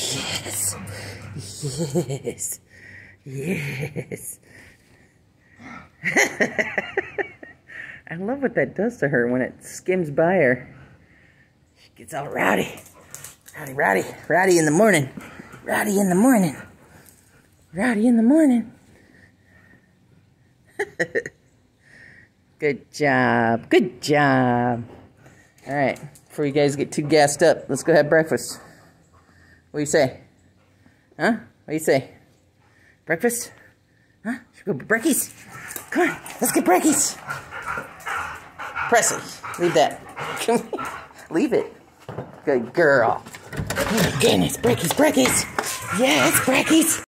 Yes. Yes. Yes. I love what that does to her when it skims by her. She gets all rowdy. Rowdy in the morning. Rowdy in the morning. Rowdy in the morning. Good job. Good job. All right. Before you guys get too gassed up, let's go have breakfast. What do you say? Huh? What do you say? Breakfast? Huh? Should we go brekkies? Come on. Let's get brekkies. Presley, leave that. Leave it. Good girl. Oh my goodness. Brekkies, brekkies. Yes, brekkies.